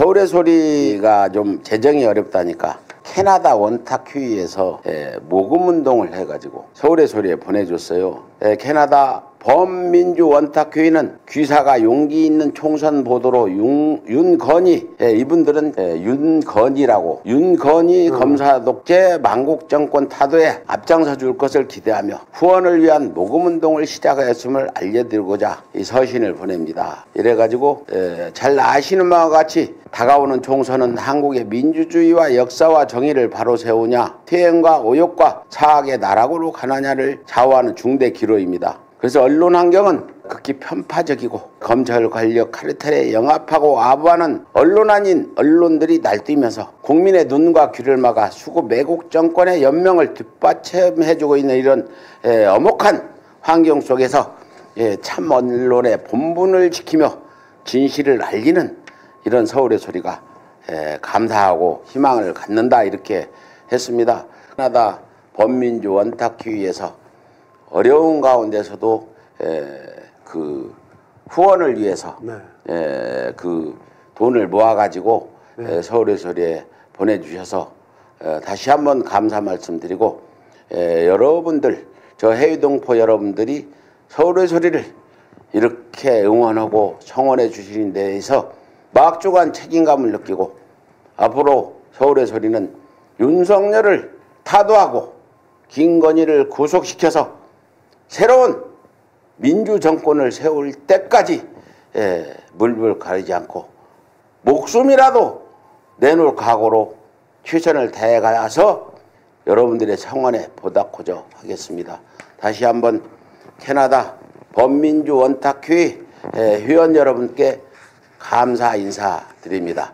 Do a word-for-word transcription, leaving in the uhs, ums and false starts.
서울의 소리가 좀 재정이 어렵다니까 캐나다 원탁휴이에서 예, 모금운동을 해가지고 서울의 소리에 보내줬어요. 예, 캐나다 범민주 원탁휴이는 귀사가 용기 있는 총선 보도로 윤, 윤건희 예, 이분들은 예, 윤건희라고 윤건희 음. 검사 독재 망국 정권 타도에 앞장서 줄 것을 기대하며 후원을 위한 모금운동을 시작하였음을 알려드리고자 이 서신을 보냅니다. 이래가지고 예, 잘 아시는 바와 같이 다가오는 총선은 한국의 민주주의와 역사와 정의를 바로 세우냐 퇴행과 오욕과 사악의 나락으로 가느냐를 좌우하는 중대 기로입니다. 그래서 언론 환경은 극히 편파적이고 검찰 권력 카르텔에 영합하고 아부하는 언론 아닌 언론들이 날뛰면서 국민의 눈과 귀를 막아 수구 매국 정권의 연명을 뒷받침해주고 있는 이런 에, 엄혹한 환경 속에서 예, 참 언론의 본분을 지키며 진실을 알리는 이런 서울의 소리가 에, 감사하고 희망을 갖는다 이렇게 했습니다. 캐나다 범민주 원탁휴이에서 어려운 가운데서도 에, 그 후원을 위해서 네. 에, 그 돈을 모아가지고 네. 에, 서울의 소리에 보내주셔서 에, 다시 한번 감사 말씀드리고 에, 여러분들 저 해외동포 여러분들이 서울의 소리를 이렇게 응원하고 청원해 주시는 데에서 막중한 책임감을 느끼고 앞으로 서울의 소리는 윤석열을 타도하고 김건희를 구속시켜서 새로운 민주정권을 세울 때까지 예, 물불 가리지 않고 목숨이라도 내놓을 각오로 최선을 다해가서 여러분들의 청원에 보답하고자 하겠습니다. 다시 한번 캐나다 범민주 원탁휴이 예, 회원 여러분께 감사 인사드립니다.